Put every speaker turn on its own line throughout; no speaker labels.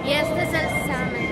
Y este es el Summit.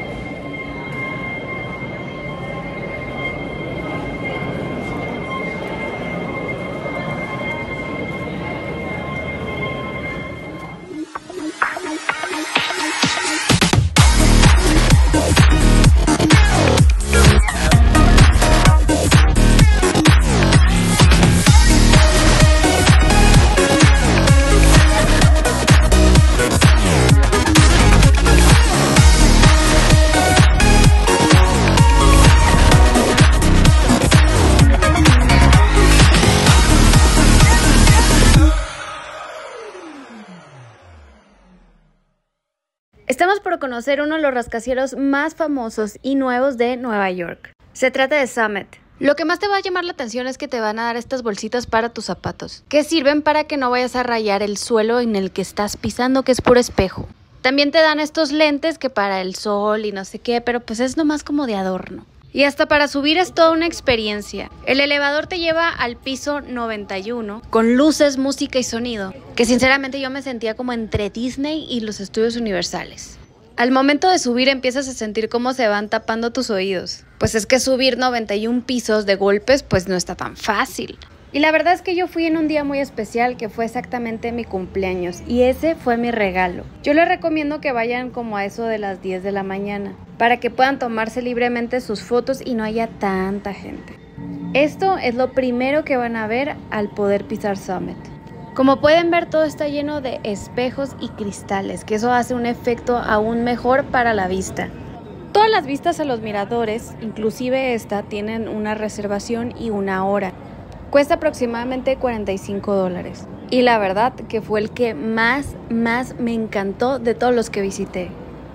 Estamos por conocer uno de los rascacielos más famosos y nuevos de Nueva York. Se trata de Summit. Lo que más te va a llamar la atención es que te van a dar estas bolsitas para tus zapatos, que sirven para que no vayas a rayar el suelo en el que estás pisando, que es puro espejo. También te dan estos lentes que para el sol y no sé qué, pero pues es nomás como de adorno. Y hasta para subir es toda una experiencia. El elevador te lleva al piso 91 con luces, música y sonido, que sinceramente yo me sentía como entre Disney y los estudios Universales. Al momento de subir empiezas a sentir cómo se van tapando tus oídos. Pues es que subir 91 pisos de golpes pues no está tan fácil. Y la verdad es que yo fui en un día muy especial que fue exactamente mi cumpleaños y ese fue mi regalo. Yo les recomiendo que vayan como a eso de las 10 de la mañana para que puedan tomarse libremente sus fotos y no haya tanta gente. Esto es lo primero que van a ver al poder pisar Summit. Como pueden ver, todo está lleno de espejos y cristales, que eso hace un efecto aún mejor para la vista. Todas las vistas a los miradores, inclusive esta, tienen una reservación y una hora. Cuesta aproximadamente $45. Y la verdad que fue el que más me encantó de todos los que visité.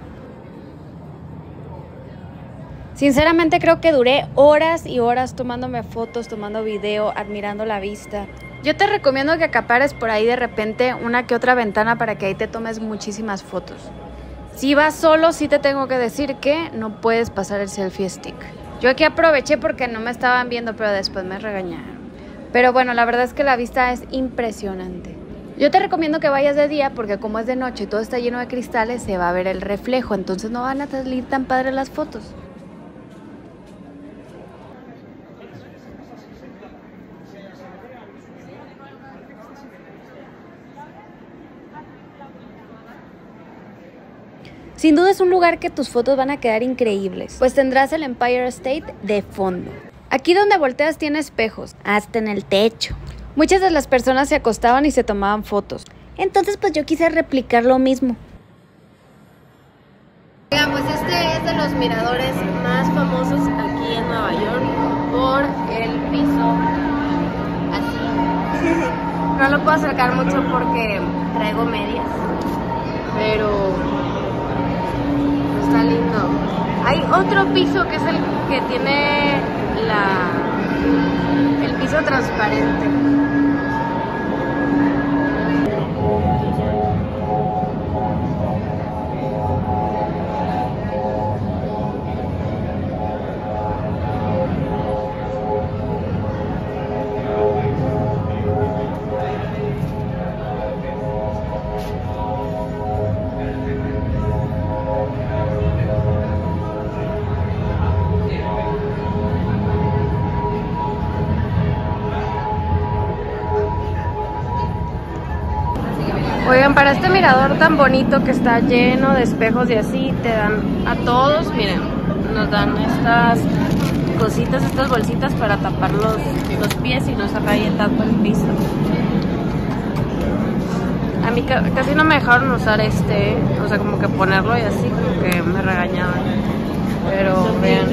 Sinceramente creo que duré horas y horas tomándome fotos, tomando video, admirando la vista. Yo te recomiendo que acapares por ahí de repente una que otra ventana para que ahí te tomes muchísimas fotos. Si vas solo, sí te tengo que decir que no puedes pasar el selfie stick. Yo aquí aproveché porque no me estaban viendo, pero después me regañaron. Pero bueno, la verdad es que la vista es impresionante. Yo te recomiendo que vayas de día porque como es de noche y todo está lleno de cristales, se va a ver el reflejo, entonces no van a salir tan padres las fotos. Sin duda es un lugar que tus fotos van a quedar increíbles, pues tendrás el Empire State de fondo. Aquí donde volteas tiene espejos, hasta en el techo. Muchas de las personas se acostaban y se tomaban fotos. Entonces pues yo quise replicar lo mismo. Oigan, pues este es de los miradores más famosos aquí en Nueva York por el piso así. No lo puedo acercar mucho porque traigo medias, pero está lindo. Hay otro piso que es el que tiene el piso transparente. Oigan, para este mirador tan bonito que está lleno de espejos y así, te dan a todos, miren, nos dan estas cositas, estas bolsitas para tapar los pies y no se raye tanto el piso. A mí casi no me dejaron usar o sea, como que ponerlo y así, como que me regañaban. Pero vean.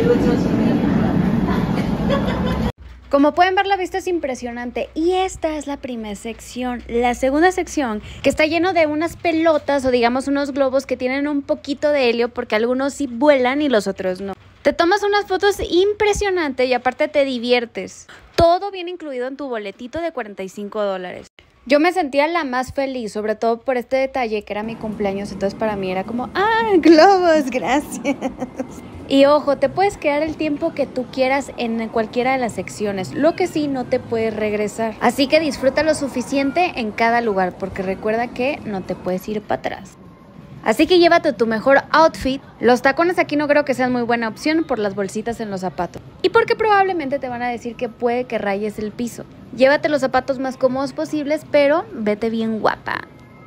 Como pueden ver, la vista es impresionante y esta es la primera sección. La segunda sección, que está lleno de unas pelotas o digamos unos globos que tienen un poquito de helio porque algunos sí vuelan y los otros no. Te tomas unas fotos impresionantes y aparte te diviertes. Todo viene incluido en tu boletito de $45. Yo me sentía la más feliz, sobre todo por este detalle que era mi cumpleaños, entonces para mí era como, ¡ah, globos, gracias! Y ojo, te puedes quedar el tiempo que tú quieras en cualquiera de las secciones, lo que sí no te puedes regresar. Así que disfruta lo suficiente en cada lugar, porque recuerda que no te puedes ir para atrás. Así que llévate tu mejor outfit. Los tacones aquí no creo que sean muy buena opción por las bolsitas en los zapatos. Y porque probablemente te van a decir que puede que rayes el piso. Llévate los zapatos más cómodos posibles, pero vete bien guapa.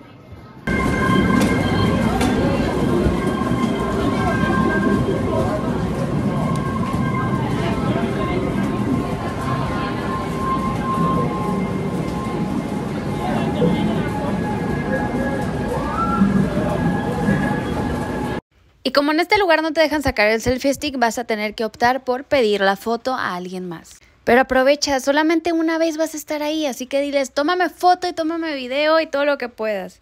Y como en este lugar no te dejan sacar el selfie stick, vas a tener que optar por pedir la foto a alguien más. Pero aprovecha, solamente una vez vas a estar ahí, así que diles, tómame foto y tómame video y todo lo que puedas.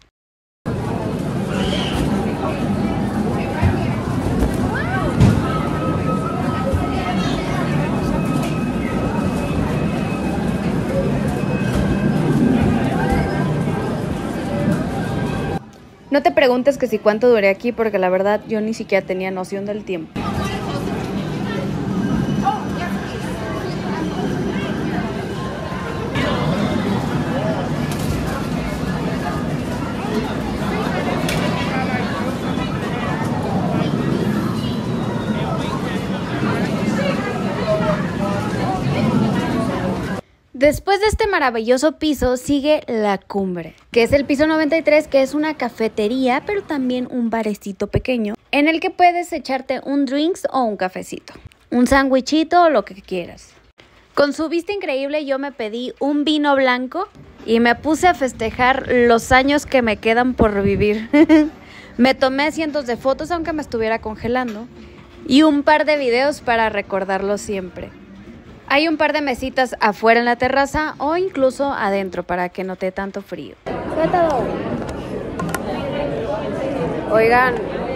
No te preguntes que si cuánto duré aquí, porque la verdad yo ni siquiera tenía noción del tiempo. Después de este maravilloso piso sigue la cumbre, que es el piso 93, que es una cafetería, pero también un barecito pequeño, en el que puedes echarte un drinks o un cafecito, un sándwichito o lo que quieras. Con su vista increíble yo me pedí un vino blanco y me puse a festejar los años que me quedan por vivir. Me tomé cientos de fotos aunque me estuviera congelando y un par de videos para recordarlo siempre. Hay un par de mesitas afuera en la terraza o incluso adentro para que no te dé tanto frío. Oigan,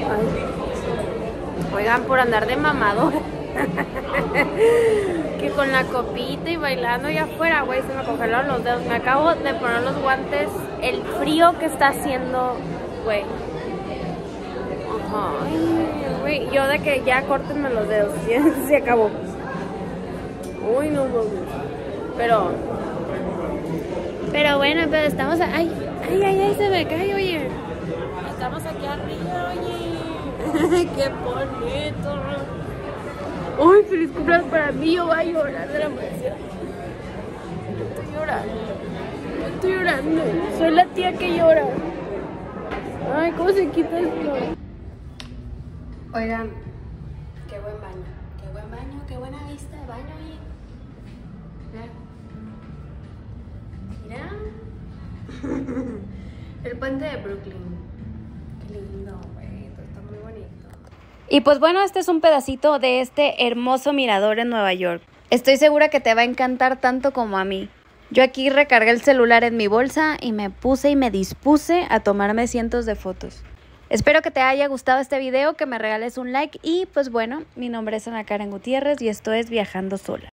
por andar de mamado. Que con la copita y bailando allá afuera, güey, se me congelaron los dedos. Me acabo de poner los guantes. El frío que está haciendo, güey. Ay, güey, yo de que ya córtenme los dedos. Ya se acabó. Uy, no, pero bueno, pero estamos ay, se me cae, oye. Estamos aquí arriba, oye. Qué bonito. Uy, feliz cumpleaños para mí, yo voy a llorar de la emoción. Estoy llorando. Soy la tía que llora. Ay, ¿cómo se quita esto? Oigan, qué buen baño, qué buena vista de baño, oye. Mira. El puente de Brooklyn. Qué lindo, güey. Está muy bonito. Y pues bueno, este es un pedacito de este hermoso mirador en Nueva York. Estoy segura que te va a encantar tanto como a mí. Yo aquí recargué el celular en mi bolsa y me puse y me dispuse a tomarme cientos de fotos. Espero que te haya gustado este video, que me regales un like y pues bueno, mi nombre es Ana Karen Gutiérrez y esto es Viajando Sola.